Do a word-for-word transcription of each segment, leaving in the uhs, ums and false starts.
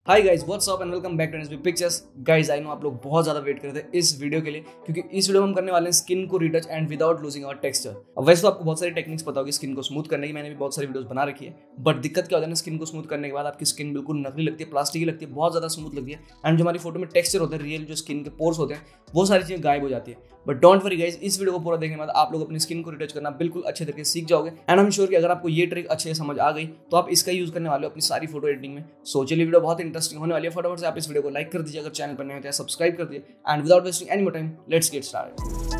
Hi guys, what's up and welcome back to NSB pictures. Guys, I know आप लोग बहुत ज्यादा wait कर रहे थे इस वीडियो के लिए, क्योंकि इस वीडियो में हम करने वाले हैं स्किन को retouch and without losing our texture. अब वैसे तो आपको बहुत सारी टेक्निक्स पता होगी स्किन को स्मूथ करने की, मैंने भी बहुत सारी वीडियोस बना रखी है। बट दिक्कत क्या होता है ना, स्किन को स्मूथ करने के बाद आपकी स्किन बिल्कुल नकली लगती है, प्लास्टिक की लगती है, बहुत ज्यादा स्मूथ लगती है। एंड जो हमारी फोटो में टेक्सचर होता है, रियल जो स्किन के पोर्स होते हैं, वो सारी चीजें गायब हो जाती है। बट डोंट वरी गाइस, इस वीडियो को पूरा देखने के बाद आप लोग अपनी स्किन को रिटच करना बिल्कुल अच्छे तरीके से सीख जाओगे। एंड आई एम श्योर कि अगर आपको ये ट्रिक अच्छे से समझ आ गई तो आप इसका यूज करने वाले हो अपनी सारी फोटो एडिटिंग में। सो चलिए, वीडियो बहुत इंटरेस्टिंग होने वाली है। फटाफट से आप इस वीडियो को लाइक कर दीजिए, अगर चैनल पर नए हो तो सब्सक्राइब कर दीजिए। And without wasting any more time, let's get started.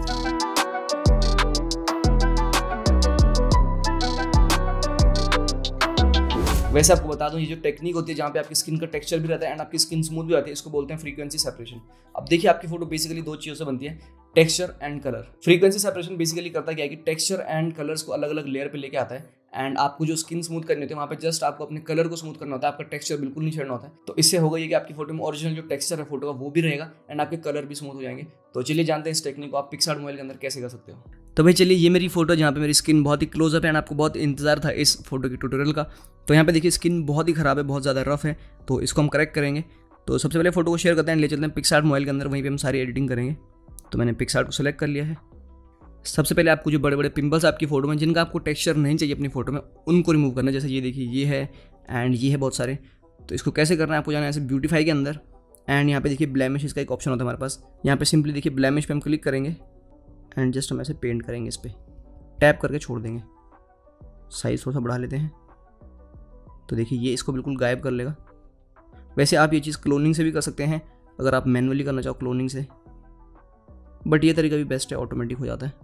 वैसे आपको बता दूं, ये जो टेक्निक होती है जहाँ पे आपकी स्किन का टेक्सचर भी रहता है एंड आपकी स्किन स्मूथ भी आती है, इसको बोलते हैं फ्रीक्वेंसी सेपरेशन। अब देखिए, आपकी फोटो बेसिकली दो चीजों से बनती है, texture and colour. Frequency separation basically करता क्या है कि टेक्सचर एंड कलर्स को अलग अलग लेयर पे लेके आता है। एंड आपको जो स्किन स्मूथ करनी होती है, वहाँ पे जस्ट आपको अपने कलर को स्मूथ करना होता है, आपका टेक्सचर बिल्कुल नहीं छेड़ना होता है। तो इससे होगा ये कि आपकी फोटो में ओरिजिनल जो टेक्सचर है फोटो का वो भी रहेगा एंड आपके कलर भी स्मूथ हो जाएंगे। तो चलिए जानते हैं इस टेक्निक को आप पिक्सआर्ट मोबाइल के अंदर कैसे कर सकते हो। तो भाई चलिए, ये मेरी फोटो जहाँ पे मेरी स्किन बहुत ही क्लोजअप है एंड आपको बहुत इंतजार था इस फोटो की ट्यूटोरियल का। तो यहाँ पे देखिए, स्किन बहुत ही खराब है, बहुत ज़्यादा रफ है, तो इसको हम करेक्ट करेंगे। तो सबसे पहले फोटो को शेयर करते हैं, ले चलते हैं पिक्सआर्ट मोबाइल के अंदर, वहीं पे हम सारी एडिटिंग करेंगे। तो मैंने पिक्सआर्ट को सिलेक्ट कर लिया है। सबसे पहले आपको जो बड़े बड़े पिंपल्स आपकी फोटो में, जिनका आपको टेक्सचर नहीं चाहिए अपनी फोटो में, उनको रिमूव करना है। जैसे ये देखिए, ये है एंड ये है बहुत सारे। तो इसको कैसे करना है, आपको जाना है ऐसे ब्यूटीफाई के अंदर एंड यहाँ पे देखिए ब्लेमिश का एक ऑप्शन होता है हमारे पास। यहाँ पे सिंपली देखिए ब्लेमिश पे हम क्लिक करेंगे एंड जस्ट हम ऐसे पेंट करेंगे, इस पर टैप करके छोड़ देंगे। साइज थोड़ा सा बढ़ा लेते हैं, तो देखिए ये इसको बिल्कुल गायब कर लेगा। वैसे आप ये चीज़ क्लोनिंग से भी कर सकते हैं, अगर आप मैनुअली करना चाहो क्लोनिंग से, बट ये तरीका भी बेस्ट है, ऑटोमेटिक हो जाता है।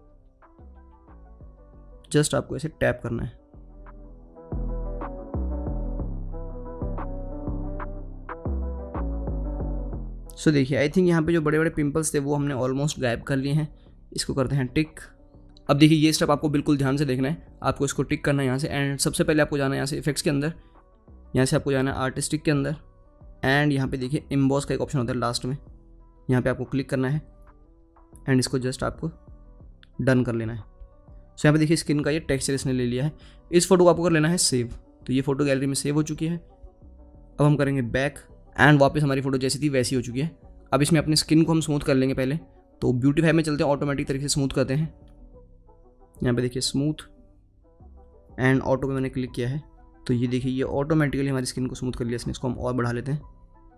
जस्ट आपको ऐसे टैप करना है। सो so, देखिए, आई थिंक यहाँ पे जो बड़े बड़े पिंपल्स थे वो हमने ऑलमोस्ट गायब कर लिए हैं। इसको करते हैं टिक। अब देखिए, ये स्टेप आपको बिल्कुल ध्यान से देखना है, आपको इसको टिक करना है यहाँ से। एंड सबसे पहले आपको जाना है यहाँ से इफेक्ट्स के अंदर, यहाँ से आपको जाना है आर्टिस्टिक के अंदर एंड यहाँ पे देखिए एम्बॉस का एक ऑप्शन होता है लास्ट में, यहाँ पे आपको क्लिक करना है एंड इसको जस्ट आपको डन कर लेना है। सो यहाँ पे देखिए स्किन का ये टेक्सचर इसने ले लिया है। इस फोटो को आपको कर लेना है सेव। तो ये फोटो गैलरी में सेव हो चुकी है। अब हम करेंगे बैक एंड वापस हमारी फोटो जैसी थी वैसी हो चुकी है। अब इसमें अपनी स्किन को हम स्मूथ कर लेंगे पहले। तो ब्यूटीफाई में चलते हैं, ऑटोमेटिक तरीके से स्मूथ करते हैं। यहाँ पे देखिए स्मूथ एंड ऑटो पे मैंने क्लिक किया है, तो ये देखिए ये ऑटोमेटिकली हमारी स्किन को स्मूथ कर लिया इसने। इसको हम और बढ़ा लेते हैं,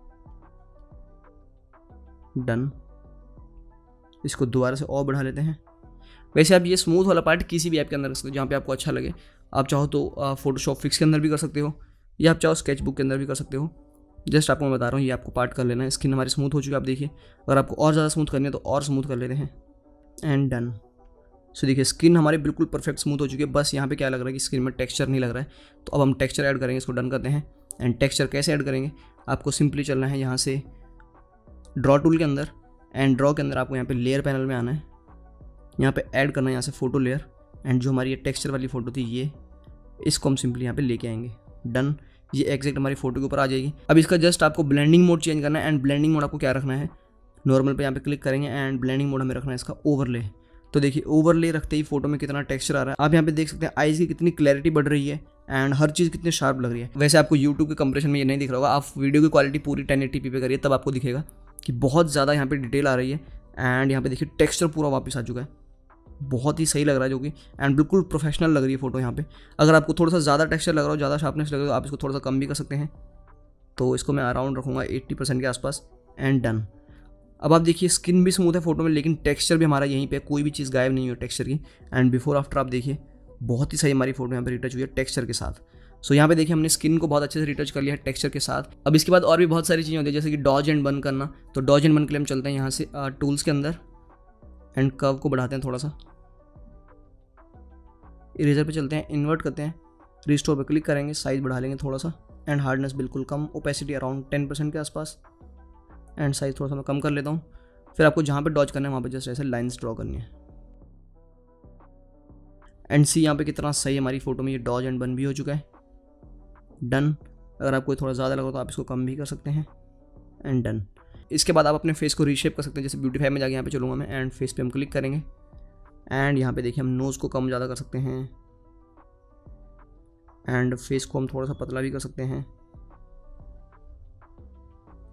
डन। इसको दोबारा से और बढ़ा लेते हैं। वैसे आप ये स्मूथ वाला पार्ट किसी भी ऐप के अंदर कर सकते हो जहाँ पे आपको अच्छा लगे। आप चाहो तो फोटोशॉप फिक्स के अंदर भी कर सकते हो, या आप चाहो स्केचबुक के अंदर भी कर सकते हो। जस्ट आपको मैं बता रहा हूँ, ये आपको पार्ट कर लेना है। स्किन हमारी स्मूथ हो चुकी है। आप देखिए, अगर आपको और ज़्यादा स्मूथ करनी है तो और स्मूथ कर लेते हैं एंड डन। सो देखिए, स्किन हमारी बिल्कुल परफेक्ट स्मूथ हो चुकी है। बस यहाँ पे क्या लग रहा है कि स्किन में टेक्सचर नहीं लग रहा है। तो अब हम टेक्सचर ऐड करेंगे, इसको डन करते हैं। एंड टेक्सचर कैसे ऐड करेंगे, आपको सिंपली चलना है यहाँ से ड्रॉ टूल के अंदर एंड ड्रॉ के अंदर आपको यहाँ पे लेयर पैनल में आना है। यहाँ पे ऐड करना है यहाँ से फोटो लेयर एंड जो हमारी ये टेक्सचर वाली फ़ोटो थी ये, इसको हम सिंपली यहाँ पे लेके आएंगे, डन। ये एग्जैक्ट हमारी फोटो के ऊपर आ जाएगी। अब इसका जस्ट आपको ब्लेंडिंग मोड चेंज करना है एंड ब्लेंडिंग मोड आपको क्या रखना है, नॉर्मल पे यहाँ पे क्लिक करेंगे एंड ब्लेंडिंग मोड हमें रखना है इसका ओवरले। तो देखिए ओवरले रखते ही फोटो में कितना टेक्सचर आ रहा है। आप यहाँ पे देख सकते हैं आईज की कितनी क्लैरिटी बढ़ रही है एंड हर चीज़ कितनी शार्प लग रही है। वैसे आपको यूट्यूब के कंप्रेशन में ये नहीं दिख रहा होगा, आप वीडियो की क्वालिटी पूरी टेन एटी पी पे करिए, तब आपको दिखेगा कि बहुत ज़्यादा यहाँ पे डिटेल आ रही है। एंड यहाँ पे देखिए टेक्सचर पूरा वापस आ चुका है, बहुत ही सही लग रहा है जो कि, एंड बिल्कुल प्रोफेशनल लग रही है फोटो यहाँ पे। अगर आपको थोड़ा सा ज़्यादा टेक्सचर लग रहा हो, ज़्यादा शार्पनेस लग रहा हो, आप इसको थोड़ा सा कम भी कर सकते हैं। तो इसको मैं अराउंड रखूँगा एट्टी परसेंट के आसपास एंड डन। अब आप देखिए स्किन भी स्मूथ है फोटो में, लेकिन टेक्सचर भी हमारा यहीं पे, कोई भी चीज़ गायब नहीं हुई टेक्सचर की। एंड बिफोर आफ्टर आप देखिए, बहुत ही सही हमारी फोटो यहाँ पे रिटच हुई है टेक्सचर के साथ। सो यहाँ पे देखिए हमने स्किन को बहुत अच्छे से रिटच कर लिया है टेक्सचर के साथ। अब इसके बाद और भी बहुत सारी चीज़ें होती है, जैसे कि डॉज एंड बन करना। तो डॉज एंड बन के लिए हम चलते हैं यहाँ से टूल्स के अंदर एंड कर्व को बढ़ाते हैं थोड़ा सा, इरेजर पे चलते हैं, इन्वर्ट करते हैं, रिस्टोर पे क्लिक करेंगे, साइज बढ़ा लेंगे थोड़ा सा एंड हार्डनेस बिल्कुल कम, ओपेसिटी अराउंड टेन परसेंट के आसपास एंड साइज थोड़ा सा मैं कम कर लेता हूँ। फिर आपको जहाँ पे डॉज करना है वहाँ पे जस्ट ऐसे लाइंस ड्रॉ करनी है एंड सी यहाँ पे कितना सही हमारी फोटो में ये डॉज एंड बन भी हो चुका है, डन। अगर आपको थोड़ा ज़्यादा लगा तो आप इसको कम भी कर सकते हैं एंड डन। इसके बाद आप अपने फेस को रीशेप कर सकते हैं, जैसे ब्यूटीफाई में जाके यहाँ पे चलूँगा मैं एंड फेस पे हम क्लिक करेंगे एंड यहाँ पे देखिए हम नोज़ को कम ज़्यादा कर सकते हैं एंड फेस को हम थोड़ा सा पतला भी कर सकते हैं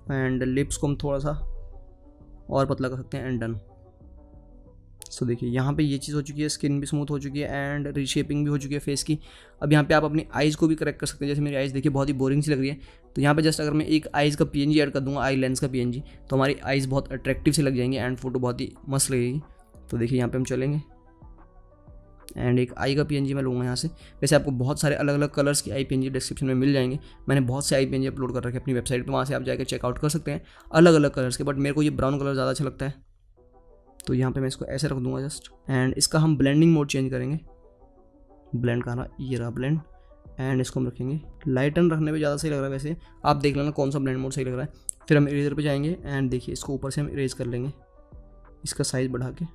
एंड लिप्स को हम थोड़ा सा और पतला कर सकते हैं एंड डन। सो देखिए यहाँ पे ये चीज़ हो चुकी है, स्किन भी स्मूथ हो चुकी है एंड रीशेपिंग भी हो चुकी है फेस की। अब यहाँ पे आप अपनी आइज़ को भी करेक्ट कर सकते हैं। जैसे मेरी आइज़ देखिए बहुत ही बोरिंग सी लग रही है, तो यहाँ पे जस्ट अगर मैं एक आइज़ का पीएनजी ऐड कर दूँगा, आई लेंस का पीएनजी, तो हमारी आइज़ बहुत अट्रैक्टिव से लग जाएंगी एंड फोटो बहुत ही मस्त लगेगी। तो देखिए यहाँ पे हम चलेंगे एंड एक आई का पीएनजी मैं लूँगा यहाँ से। वैसे आपको बहुत सारे अलग अलग कलर्स की आई पीएनजी डिस्क्रिप्शन में मिल जाएंगे। मैंने बहुत से आई पीएनजी अपलोड कर रखे अपनी वेबसाइट पे, वहाँ से आप जाकर चेकआउट कर सकते हैं अलग अलग कलर्स के। बट मेरे को ये ब्राउन कलर ज़्यादा अच्छा लगता है, तो यहाँ पे मैं इसको ऐसे रख दूँगा जस्ट। एंड इसका हम ब्लेंडिंग मोड चेंज करेंगे। ब्लेंड का रहा, ये रहा ब्लेंड, एंड इसको हम रखेंगे लाइटन रखने पे ज़्यादा सही लग रहा है। वैसे आप देख लेना कौन सा ब्लेंड मोड सही लग रहा है। फिर हम इरेजर पे जाएंगे एंड देखिए इसको ऊपर से हम इरेज कर लेंगे, इसका साइज़ बढ़ा के।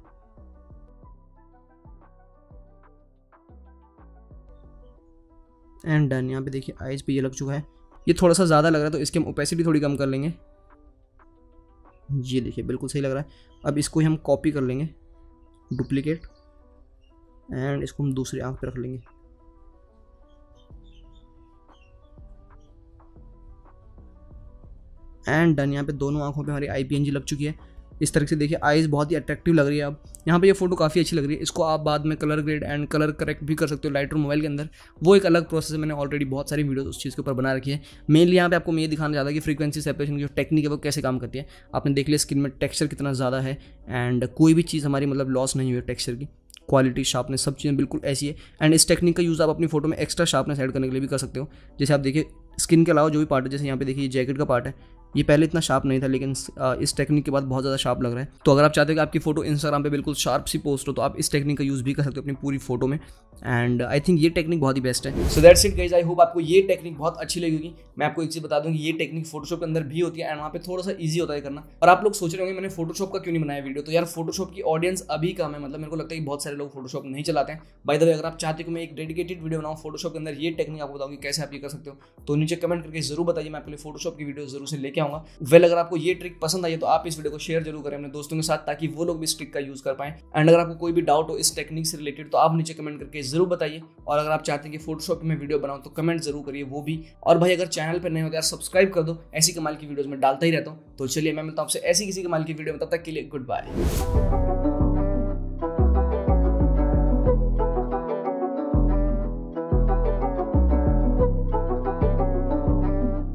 And done. यहाँ पे देखिए आइज़ पे ये लग चुका है, ये थोड़ा सा ज़्यादा लग रहा है, तो इसकी हम ओपेसिटी थोड़ी कम कर लेंगे। ये देखिए बिल्कुल सही लग रहा है। अब इसको ही हम कॉपी कर लेंगे, डुप्लीकेट, एंड इसको हम दूसरी आंख पे रख लेंगे। And done. यहाँ पे दोनों आंखों पे हमारी आई पीएनजी लग चुकी है। इस तरह से देखिए आइज़ बहुत ही अट्रैक्टिव लग रही है। अब यहाँ पे ये फोटो काफ़ी अच्छी लग रही है। इसको आप बाद में colour grade and colour correct भी कर सकते हो लाइटरूम मोबाइल के अंदर, वो एक अलग प्रोसेस है। मैंने ऑलरेडी बहुत सारी वीडियोस उस चीज़ के ऊपर बना रखी है। मेनली यहाँ पे आपको मैं ये दिखाना चाहता कि फ्रीक्वेंसी सेपरेशन की जो टेक्निक है वो कैसे काम करती है। आपने देख लिया स्किन में टेक्सचर कितना ज़्यादा है एंड कोई भी चीज़ हमारी मतलब लॉस नहीं हुई है टेक्सचर की, क्वालिटी, शार्पनेस, सब चीज़ें बिल्कुल ऐसी है। एंड इस टेक्निक का यूज़ आप अपनी फोटो में एक्स्ट्रा शार्पनेस ऐड करने के लिए भी कर सकते हो। जैसे आप देखिए स्किन के अलावा जो भी पार्ट है, जैसे यहाँ पे देखिए जैकेट का पार्ट है, ये पहले इतना शार्प नहीं था, लेकिन इस टेक्निक के बाद बहुत ज़्यादा शार्प लग रहा है। तो अगर आप चाहते हो कि आपकी फोटो इंस्टाग्राम पे बिल्कुल शार्प सी पोस्ट हो, तो आप इस टेक्निक का यूज़ भी कर सकते हो अपनी पूरी फोटो में। एंड आई थिंक ये टेक्निक बहुत ही बेस्ट है। So that's it guys, I hope आपको ये टेक्निक बहुत अच्छी लगेगी। मैं आपको एक चीज़ बता दूँ कि ये टेक्निक फोटोशॉप के अंदर भी होती है एंड वहाँ पे थोड़ा सा ईजी होता है करना। और आप लोग सोच रहे होंगे मैंने फोटोशॉप का क्यों नहीं बनाया वीडियो, तो यार फोटोशॉप की ऑडियंस अभी कम है। मतलब मेरे को लगता है कि बहुत सारे लोग फोटोशॉप नहीं चलाते हैं। बाय द वे, अगर आप चाहते हो कि मैं एक डेडिकेटेड वीडियो बनाऊँ फोटोशॉप के अंदर ये टेक्निक आपको बताऊँ कि कैसे आप ये कर सकते हो, तो नीचे कमेंट करके जरूर बताइए, मैं आपके लिए फोटोशॉप की वीडियो जरूर से लेके आऊँगा। वेल, अगर आपको ये ट्रिक पसंद आई है तो आप इस वीडियो को शेयर जरूर करें अपने दोस्तों के साथ, ताकि वो लोग भी इस ट्रिक का यूज कर पाएं। एंड अगर आपको कोई भी डाउट हो इस टेक्निक से रिलेटेड, तो आप नीचे कमेंट करके जरूर बताइए। और अगर आप चाहते हैं कि फोटोशॉप में वीडियो बनाऊं, तो कमेंट जरूर करिए वो भी। और भाई अगर चैनल पर नए हो तो यार सब्सक्राइब कर दो, ऐसी कमाल की वीडियोस में डालता ही रहता हूं। तो चलिए मैं मिलता हूं आपसे ऐसी किसी कमाल की वीडियो में, तब तक के लिए गुड बाय।